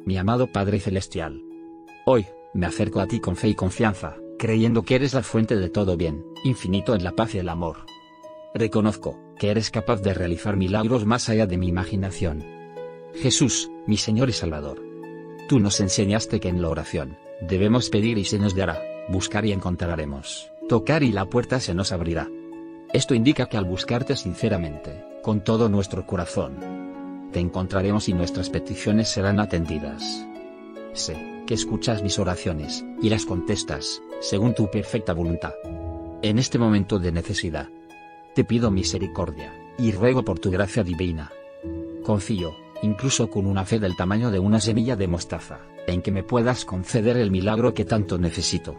mi amado Padre Celestial. Hoy, me acerco a ti con fe y confianza, creyendo que eres la fuente de todo bien, infinito en la paz y el amor. Reconozco que eres capaz de realizar milagros más allá de mi imaginación. Jesús, mi Señor y Salvador. Tú nos enseñaste que en la oración, debemos pedir y se nos dará, buscar y encontraremos, tocar y la puerta se nos abrirá. Esto indica que al buscarte sinceramente, con todo nuestro corazón, te encontraremos y nuestras peticiones serán atendidas. Sé que escuchas mis oraciones, y las contestas, según tu perfecta voluntad. En este momento de necesidad, te pido misericordia, y ruego por tu gracia divina. Confío, incluso con una fe del tamaño de una semilla de mostaza, en que me puedas conceder el milagro que tanto necesito.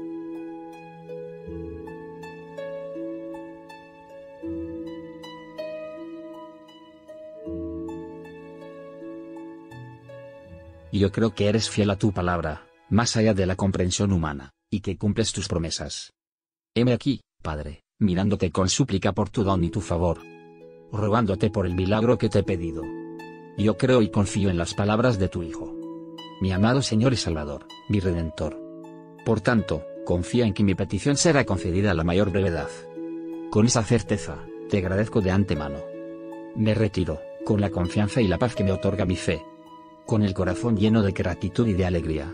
Yo creo que eres fiel a tu palabra, más allá de la comprensión humana, y que cumples tus promesas. Heme aquí, Padre, mirándote con súplica por tu don y tu favor, rogándote por el milagro que te he pedido. Yo creo y confío en las palabras de tu Hijo, mi amado Señor y Salvador, mi Redentor. Por tanto, confía en que mi petición será concedida a la mayor brevedad. Con esa certeza, te agradezco de antemano. Me retiro, con la confianza y la paz que me otorga mi fe, con el corazón lleno de gratitud y de alegría.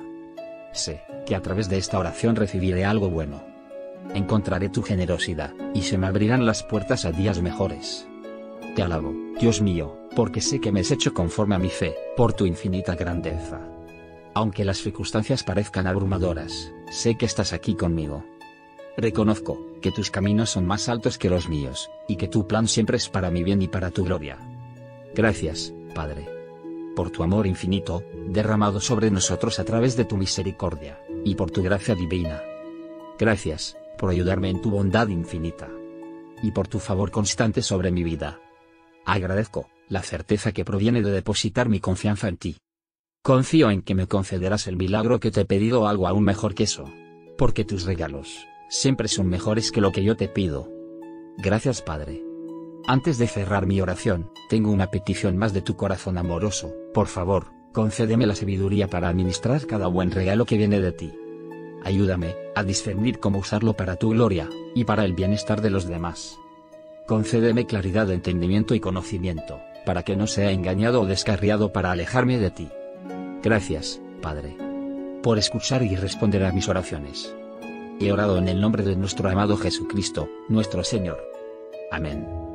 Sé que a través de esta oración recibiré algo bueno. Encontraré tu generosidad, y se me abrirán las puertas a días mejores. Te alabo, Dios mío, porque sé que me has hecho conforme a mi fe, por tu infinita grandeza. Aunque las circunstancias parezcan abrumadoras, sé que estás aquí conmigo. Reconozco que tus caminos son más altos que los míos, y que tu plan siempre es para mi bien y para tu gloria. Gracias, Padre, por tu amor infinito, derramado sobre nosotros a través de tu misericordia, y por tu gracia divina. Gracias, por ayudarme en tu bondad infinita, y por tu favor constante sobre mi vida. Agradezco la certeza que proviene de depositar mi confianza en ti. Confío en que me concederás el milagro que te he pedido o algo aún mejor que eso, porque tus regalos siempre son mejores que lo que yo te pido. Gracias, Padre. Antes de cerrar mi oración, tengo una petición más de tu corazón amoroso. Por favor, concédeme la sabiduría para administrar cada buen regalo que viene de ti. Ayúdame a discernir cómo usarlo para tu gloria, y para el bienestar de los demás. Concédeme claridad de entendimiento y conocimiento, para que no sea engañado o descarriado para alejarme de ti. Gracias, Padre, por escuchar y responder a mis oraciones. He orado en el nombre de nuestro amado Jesucristo, nuestro Señor. Amén.